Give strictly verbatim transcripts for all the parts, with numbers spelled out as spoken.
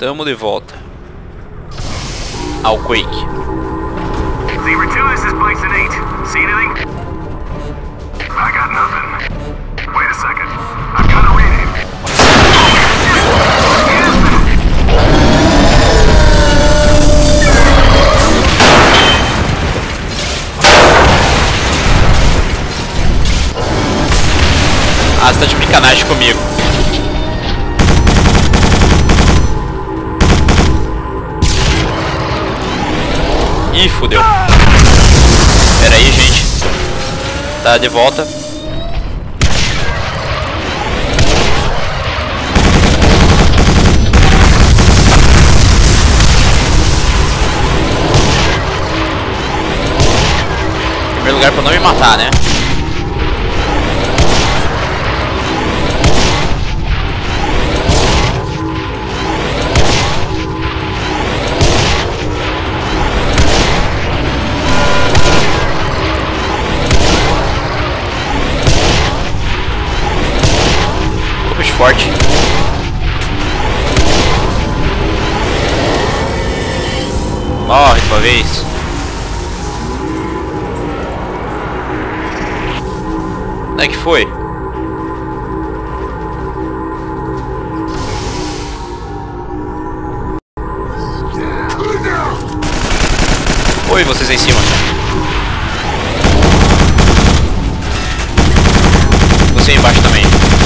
Tamo de volta ao Quake. Zebra two, this is Bison eight. See anything? I got nothing. Wait a second. I've got a reading. Ah, você tá de brincanagem comigo. Ih, fudeu. Pera aí, gente. Tá de volta. Em primeiro lugar, pra não me matar, né? Forte. Morre de uma vez. Onde é que foi? Oi, vocês aí em cima. Você aí embaixo também.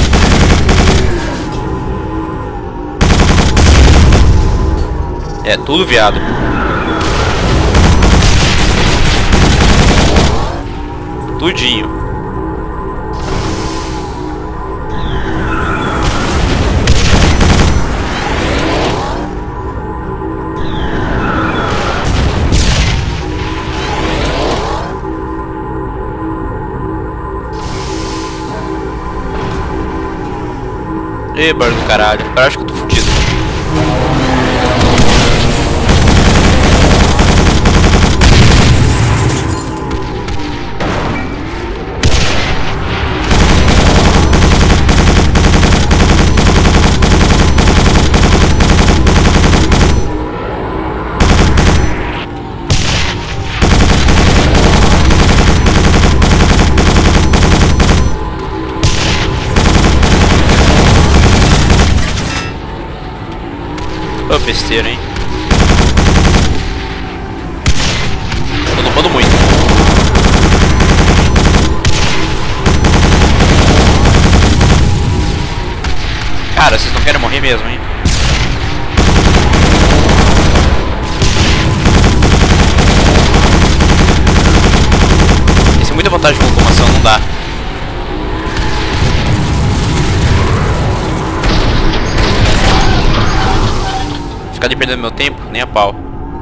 É tudo viado. Tudinho. Ê, barulho do caralho. Eu acho que eu tô fudido. Ô, besteira, hein? Tô lupando muito. Cara, vocês não querem morrer mesmo, hein? Esse é muita vantagem de locomoção, não dá. Ficar ali perdendo meu tempo, nem a pau.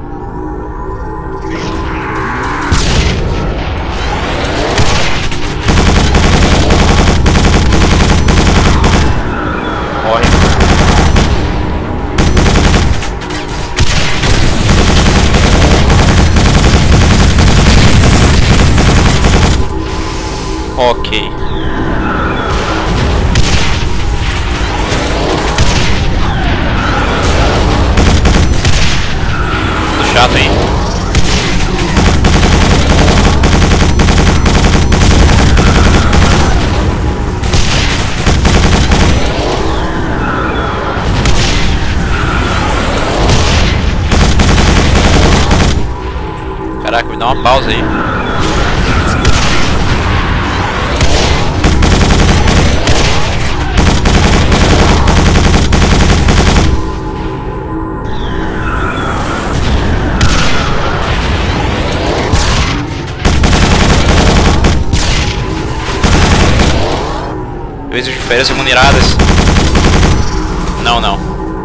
Morre. Ok. Chato, hein? Caraca, me dá uma pausa aí. Vezes de férias remuneradas. Não, não.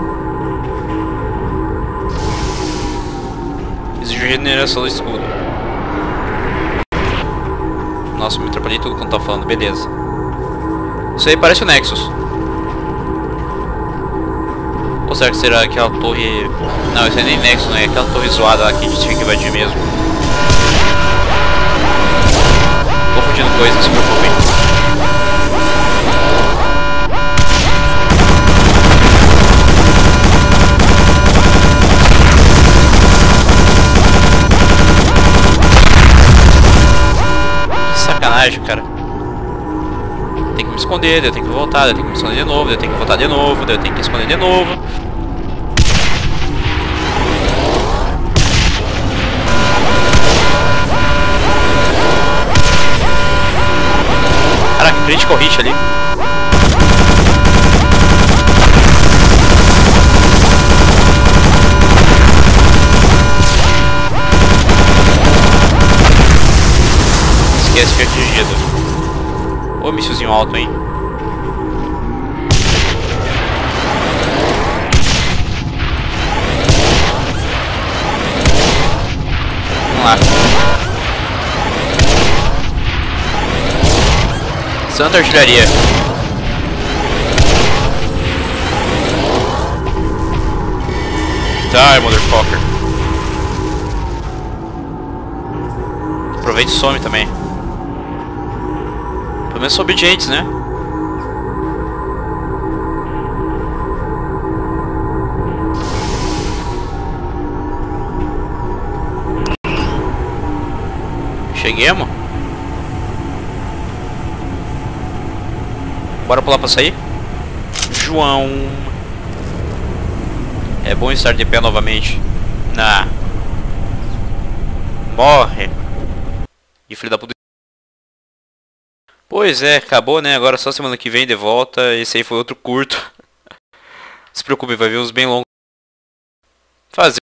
Exige regeneração do escudo. Nossa, me atrapalhei tudo quando tá falando, beleza. Isso aí parece o Nexus. Ou será que será aquela torre... Não, isso aí nem Nexus, né? É aquela torre zoada lá que a gente tinha que invadir mesmo. Confundindo coisas, não se preocupem. sacanagem, cara. Tem que me esconder, daí eu tenho que voltar, daí eu tenho que me esconder de novo, daí eu tenho que voltar de novo, daí eu tenho que esconder de novo. Caraca, critical hit ali. Esquece que é atingido. Ô, míssilzinho alto, hein? Vamos lá. Santa artilharia. Die, motherfucker. Aproveita e some também. Pelo menos são obedientes, né? Cheguemos. Bora pular pra sair? João. É bom estar de pé novamente. Nah. Morre. E filho da puta. Pois é, acabou, né? Agora só semana que vem de volta. Esse aí foi outro curto. Não se preocupe, vai ver uns bem longos. Fazer.